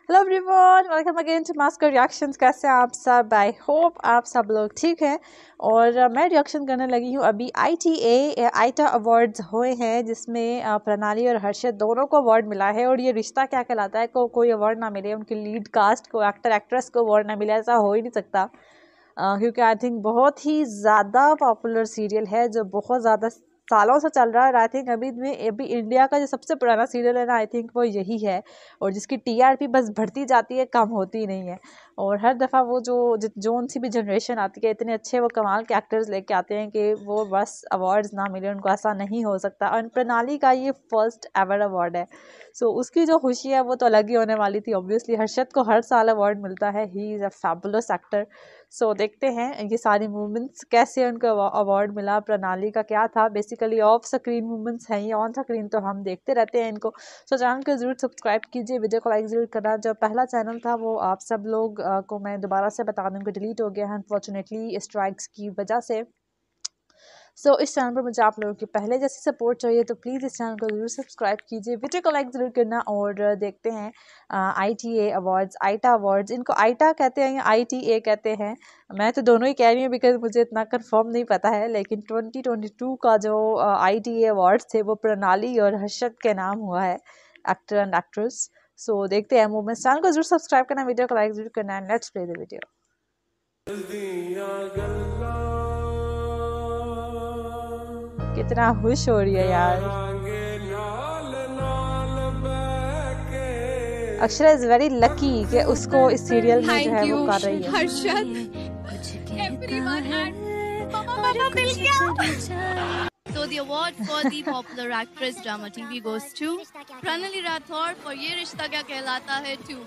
Hello everyone, welcome again to Maskar reactions. कैसे हैं आप सब? आई होप आप सब लोग ठीक हैं। और मैं रिएक्शन करने लगी हूँ। अभी आईटा अवार्ड्स हुए हैं जिसमें प्रणाली और हर्षद दोनों को अवार्ड मिला है। और ये रिश्ता क्या कहलाता है को कोई अवार्ड ना मिले, उनके लीड कास्ट को, एक्टर एक्ट्रेस को अवार्ड ना मिले, ऐसा हो ही नहीं सकता। क्योंकि आई थिंक बहुत ही ज़्यादा पॉपुलर सीरियल है जो बहुत ज़्यादा सालों से चल रहा है। आई थिंक अभी इंडिया का जो सबसे पुराना सीरियल है ना, आई थिंक वो यही है। और जिसकी टीआरपी बस बढ़ती जाती है, कम होती नहीं है। और हर दफ़ा वो जोन सी भी जनरेशन आती है, इतने अच्छे वो कमाल के एक्टर्स लेके आते हैं कि वो बस अवार्ड्स ना मिले उनको, ऐसा नहीं हो सकता। और प्रणाली का ये फर्स्ट एवर अवार्ड है। सो उसकी जो खुशी है वो तो अलग ही होने वाली थी। ऑब्वियसली हर्षद को हर साल अवार्ड मिलता है, he is a fabulous actor. So देखते हैं ये सारी मूवमेंट्स कैसे उनको अवार्ड मिला, प्रणाली का क्या था। बेसिकली ऑफ स्क्रीन मूवमेंट्स हैं, ये ऑन स्क्रीन तो हम देखते रहते हैं इनको। सो चैनल को ज़रूर सब्सक्राइब कीजिए, वीडियो को लाइक ज़रूर करना। जो पहला चैनल था वो आप सब लोग को मैं दोबारा से बता दूँ कि डिलीट हो गया है अनफॉर्चुनेटली स्ट्राइक्स की वजह से। सो इस चैनल पर मुझे आप लोगों की पहले जैसी सपोर्ट चाहिए, तो प्लीज़ इस चैनल को ज़रूर सब्सक्राइब कीजिए, वीडियो को लाइक ज़रूर करना। और देखते हैं ITA अवार्ड्स, आईटा अवार्ड्स, इनको आईटा कहते हैं या ITA कहते हैं। मैं तो दोनों ही कह रही हूँ बिकॉज मुझे इतना कंफर्म नहीं पता है। लेकिन 2022 का जो ITA अवार्ड्स थे वो प्रणाली और हर्षद के नाम हुआ है, एक्टर एंड एक्ट्रेस। सो देखते हैं मूवमेंट्स। चैनल को ज़रूर सब्सक्राइब करना, वीडियो को लाइक ज़रूर करना। And let's play the video. कितना खुश हो रही है यार। अक्षरा इज वेरी लकी कि उसको इस सीरियल में जो है वो कर रही है। हर्षद, everyone and Mama मिल गया। So the award for the popular actress drama TV goes to Pranali Rathore for ये रिश्ता क्या कहलाता है 2।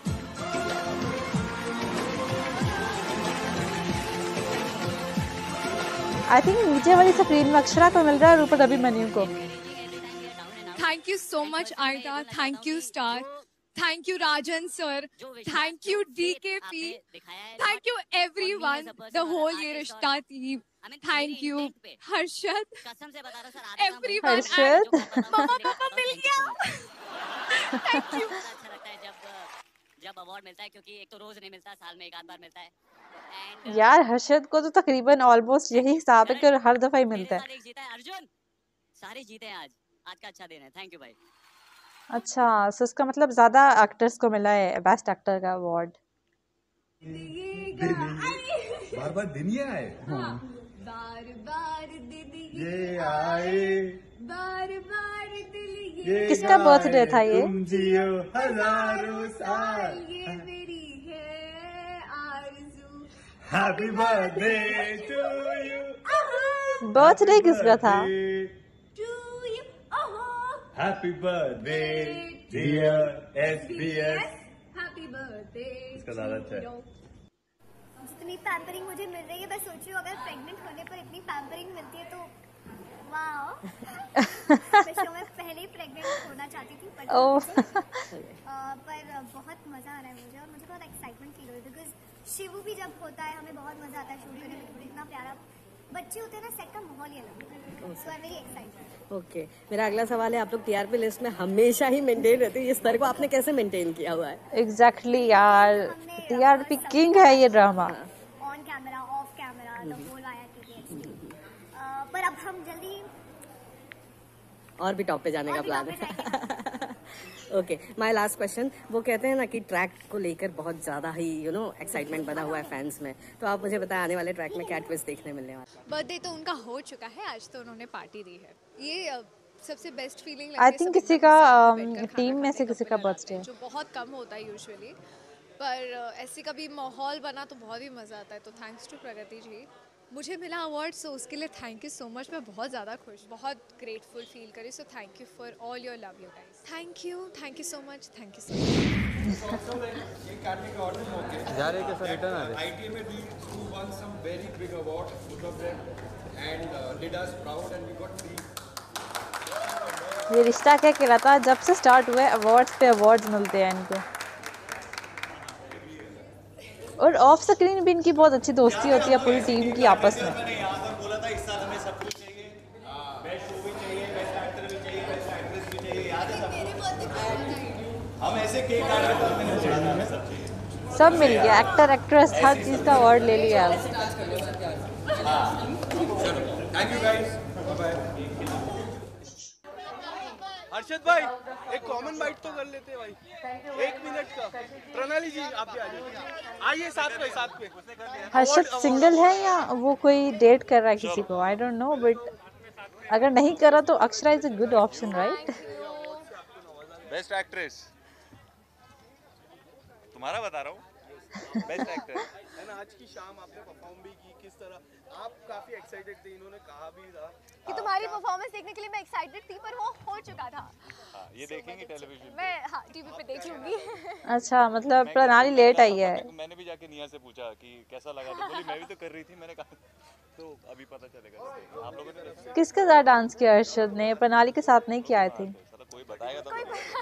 आई थिंक नीचे वाली स्क्रीन में अक्षरा को मिल रहा है और ऊपर अभिमन्यु को। Thank you so much ITA, thank you star, thank you Rajan sir, thank you DKP, thank you everyone, the whole Yeh Rishta team, thank you Harshad, everyone, Harshad पापा मिल गया। Thank you. अच्छा लगता है जब अवार्ड मिलता है, क्योंकि एक तो रोज नहीं मिलता, साल में एक आध बार मिलता है। यार हर्षद को तो तकरीबन ऑलमोस्ट यही हिसाब है कि हर दफा ही मिलता है। जीता है अर्जुन, सारे जीते हैं आज का अच्छा दिन है। थैंक यू भाई। अच्छा, सो इसका मतलब ज्यादा एक्टर्स को मिला है बेस्ट एक्टर का अवार्ड। बार बार दिन ये आए, बार बार दिन ये आए, बार बार दिल किसका बर्थडे था ये? तुम जियो हजारों साल, ये मेरी है आरज़ू। Happy birthday to you. Birthday किसका था? Happy birthday dear SBS। Happy birthday. इसका ज्यादा अच्छा है। इतनी पैम्परिंग मुझे मिल रही है, मैं सोची हूँ अगर प्रेग्नेंट होने पर इतनी पैम्परिंग मिलती है तो वाओ। मैं शो में पहले ही प्रेग्नेंट होना चाहती थी पर बहुत मज़ा आ रहा है मुझे। और मुझे बहुत एक्साइटमेंट फील हो रही है बिकॉज शिवू भी जब होता है हमें बहुत मज़ा आता है शूट करने में। इतना प्यारा बच्चे होते हैं ना, सेट का माहौल ही अलग है। So I am very excited. Okay, मेरा अगला सवाल है, आप लोग TRP लिस्ट में हमेशा ही मेंटेन रहते हैं, ये स्तर को आपने कैसे मेंटेन किया हुआ है? एग्जैक्टली यार, TRP किंग है ये ड्रामा। On camera, off camera, the whole IRTV। पर अब हम जल्दी और भी टॉप पे जाने का प्लान है। ओके, माय लास्ट क्वेश्चन, वो कहते हैं ना कि ट्रैक को लेकर बहुत ज्यादा ही एक्साइटमेंट बना हुआ है फैंस में, तो आप मुझे बताएं आने वाले ट्रैक में क्या ट्विस्ट देखने मिलने वाला है? बर्थडे तो उनका हो चुका है, आज तो उन्होंने पार्टी दी है। ये सबसे बेस्ट फीलिंग आई थिंक किसी का टीम में से किसी का बर्थडे, जो बहुत कम होता है यूजुअली, पर ऐसे कभी माहौल बना तो बहुत ही मज़ा आता है। तो थैंक्स टू प्रगति जी, मुझे मिला अवार्ड, सो उसके लिए थैंक यू सो मच। मैं बहुत ज़्यादा खुश, बहुत ग्रेटफुल फील करी। So thank you for all your love you guys. Thank you so much, thank you so much. जा रहे कैसा रिटर्न आ रहे? ITA में we won some very big awards, both of them, and did us proud, and we got 3. ये रिश्ता क्या कहलाता है? जब से स्टार्ट हुआ है अवार्ड्स पे अवार्ड्स मिलते हैं इनको। और ऑफ स्क्रीन भी इनकी बहुत अच्छी दोस्ती होती है पूरी टीम की आपस में। मैंने यहाँ पर बोला था इस साल हमें सब कुछ चाहिए, बेस्ट शो भी चाहिए, बेस्ट एक्टर भी चाहिए, बेस्ट एक्ट्रेस भी चाहिए, याद है सब? हम ऐसे सब मिल गया, एक्टर एक्ट्रेस हर चीज़ का अवार्ड ले लिया। Thank you guys, bye bye. Harshad भाई एक कॉमन बाइट तो कर लेते हैं भाई, 1 मिनट का। प्रणाली जी आप भी आ जाइए, आइए साथ पे। हर्षद सिंगल है या वो कोई डेट कर रहा है किसी को, आई डोंट नो, बट अगर नहीं करा तो Akshara is a good option, right? Best actress तुम्हारा बता रहा हूँ, बेस्ट एक्टर। एंड आज की शाम आपने परफॉर्म भी की, किस तरह आप काफी एक्साइटेड थे, इन्होंने कहा भी था कि तुम्हारी परफॉर्मेंस देखने के लिए मैं एक्साइटेड थी, पर वो हो चुका था। ये देखेंगे टेलीविजन मैं हाँ टीवी पे देख लूंगी। अच्छा, मतलब प्रणाली लेट आई है। मैंने भी जाके निया से पूछा कि कैसा लगा, तो बोली मैं भी तो कर रही थी। मैंने कहा तो अभी पता चलेगा। आप लोगों ने किसके साथ डांस किया हर्षद ने? प्रणाली के साथ नहीं किया आई थिंक। कोई बताएगा तो।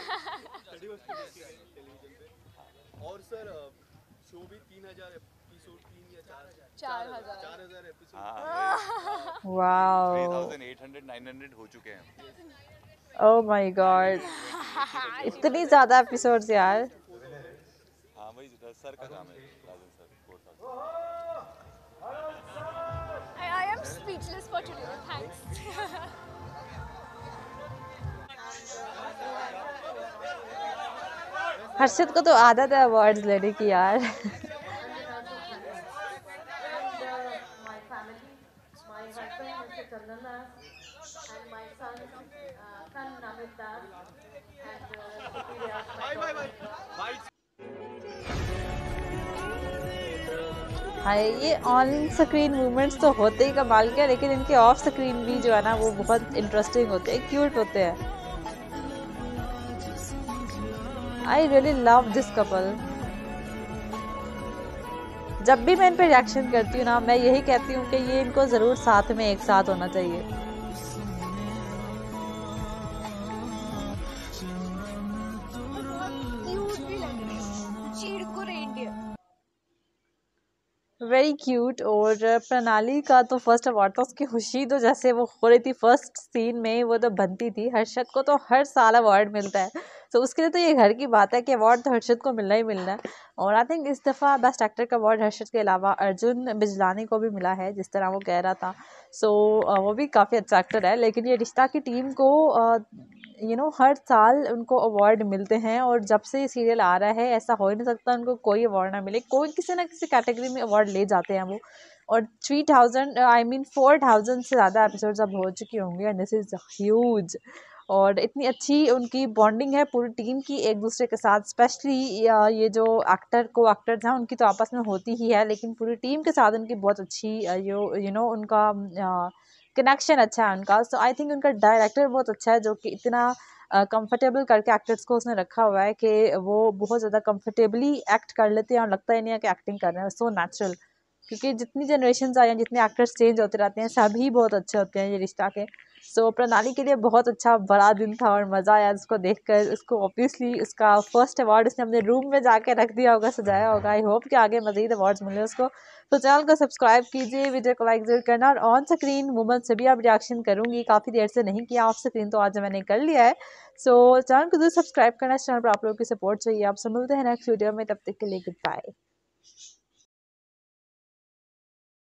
और सर शो भी 3000 एपिसोड, 3 या 4000 एपिसोड। वाओ, 3800 900 हो चुके हैं। ओह माय गॉड, इतनी ज़्यादा एपिसोड्स यार। हाँ भाई सर का काम है, Rajan sir 4000। I am speechless for today. Thanks. Harshad को तो आदत है अवार्ड्स लेने की यार। हाय, ये ऑन स्क्रीन मूवमेंट्स तो होते ही कमाल के, लेकिन इनके ऑफ स्क्रीन भी जो है ना वो बहुत इंटरेस्टिंग होते हैं, क्यूट होते हैं। I really love this couple. जब भी मैं इन पे रिएक्शन करती हूँ ना, मैं यही कहती हूँ कि ये इनको ज़रूर साथ में एक साथ होना चाहिए। Very cute. और प्रणाली का तो फर्स्ट अवार्ड था, उसकी खुशी तो जैसे वो हो रही थी फर्स्ट सीन में, वो तो बनती थी। हर्षद को तो हर साल अवार्ड मिलता है, तो उसके लिए तो ये घर की बात है कि अवार्ड तो हर्षद को मिलना ही मिलना है। और आई थिंक इस दफ़ा बेस्ट एक्टर का अवार्ड हर्षद के अलावा अर्जुन बिजलानी को भी मिला है, जिस तरह वो कह रहा था। सो वो भी काफ़ी अच्छा एक्टर है। लेकिन ये रिश्ता की टीम को हर साल उनको अवार्ड मिलते हैं, और जब से ये सीरियल आ रहा है ऐसा हो ही नहीं सकता उनको कोई अवार्ड ना मिले। कोई किसी ना किसी कैटेगरी में अवार्ड ले जाते हैं वो। और 4000 से ज़्यादा एपिसोड्स अब हो चुके होंगे, एंड दिस इज़ ह्यूज। और इतनी अच्छी उनकी बॉन्डिंग है पूरी टीम की एक दूसरे के साथ, स्पेशली ये जो एक्टर्स हैं उनकी तो आपस में होती ही है, लेकिन पूरी टीम के साथ उनकी बहुत अच्छी उनका कनेक्शन अच्छा है उनका। सो आई थिंक उनका डायरेक्टर बहुत अच्छा है, जो कि इतना कंफर्टेबल करके एक्टर्स को उसने रखा हुआ है कि वो बहुत ज़्यादा कंफर्टेबली एक्ट कर लेते हैं, और लगता ही नहीं है कि एक्टिंग कर रहे हैं, सो नेचुरल। क्योंकि जितनी जनरेशन आई हैं, जितने एक्टर्स चेंज होते रहते हैं, सभी बहुत अच्छे होते हैं ये रिश्ता के। सो प्रणाली के लिए बहुत अच्छा बड़ा दिन था, और मज़ा आया उसको देखकर। उसको ऑब्वियसली उसका फर्स्ट अवार्ड उसने अपने रूम में जाके रख दिया होगा, सजाया होगा। आई होप कि आगे मज़ीद अवार्ड्स मिले उसको। तो चैनल को सब्सक्राइब कीजिए, वीडियो को लाइक जरूर करना, और ऑन स्क्रीन मूवमेंट से भी आप रिएक्शन करूँगी। काफ़ी देर से नहीं किया ऑफ स्क्रीन, तो आज मैंने कर लिया है। सो चैनल को जरूर सब्सक्राइब करना। इस चैनल पर आप लोगों की सपोर्ट चाहिए। आपसे मिलते हैं नेक्स्ट वीडियो में, तब तक के लिए गुड बाय।